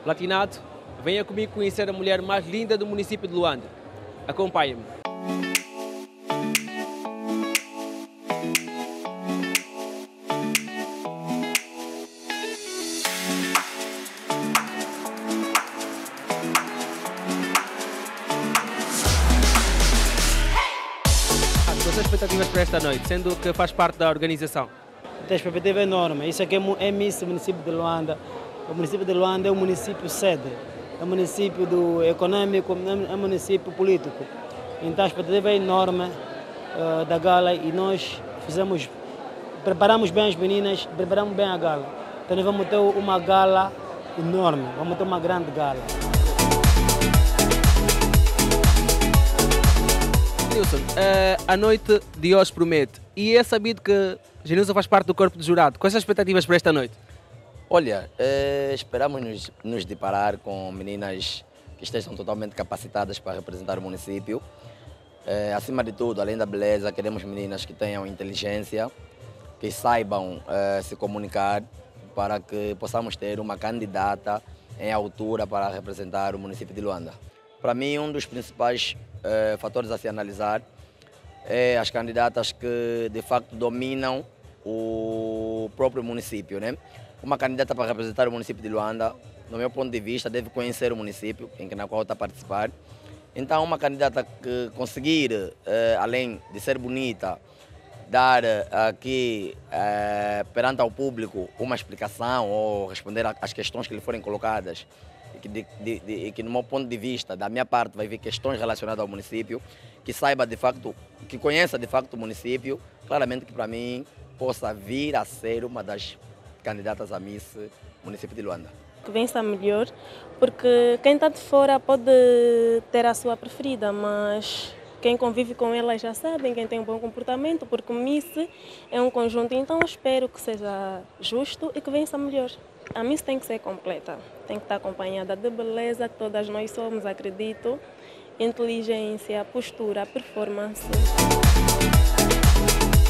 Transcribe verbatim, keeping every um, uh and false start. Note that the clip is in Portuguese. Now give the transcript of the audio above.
Platinado, venha comigo conhecer a mulher mais linda do município de Luanda. Acompanhe-me. Quais as expectativas para esta noite, sendo que faz parte da organização? A expectativa é enorme. Isso aqui é Miss Município de Luanda. O município de Luanda é um município sede, é um município do econômico, é um município político. Então a expectativa é enorme uh, da gala e nós fizemos, preparamos bem as meninas, preparamos bem a gala. Então nós vamos ter uma gala enorme, vamos ter uma grande gala. Nilson, uh, a noite de hoje promete e é sabido que Genilson faz parte do corpo de jurado. Quais são as expectativas para esta noite? Olha, eh, esperamos nos, nos deparar com meninas que estejam totalmente capacitadas para representar o município. Eh, acima de tudo, além da beleza, queremos meninas que tenham inteligência, que saibam eh, se comunicar para que possamos ter uma candidata em altura para representar o município de Luanda. Para mim, um dos principais eh, fatores a se analisar é as candidatas que de facto dominam o próprio município, né? Uma candidata para representar o município de Luanda, no meu ponto de vista, deve conhecer o município em que na qual está a participar. Então, uma candidata que conseguir, eh, além de ser bonita, dar aqui eh, perante ao público uma explicação ou responder às questões que lhe forem colocadas, e que, de, de, de, que no meu ponto de vista, da minha parte, vai vir questões relacionadas ao município, que saiba de facto, que conheça de facto o município, claramente que para mim possa vir a ser uma das candidatas a Miss Município de Luanda. Que vença melhor, porque quem está de fora pode ter a sua preferida, mas quem convive com ela já sabe, quem tem um bom comportamento, porque Miss é um conjunto, então eu espero que seja justo e que vença melhor. A Miss tem que ser completa, tem que estar acompanhada de beleza, que todas nós somos, acredito, inteligência, postura, performance.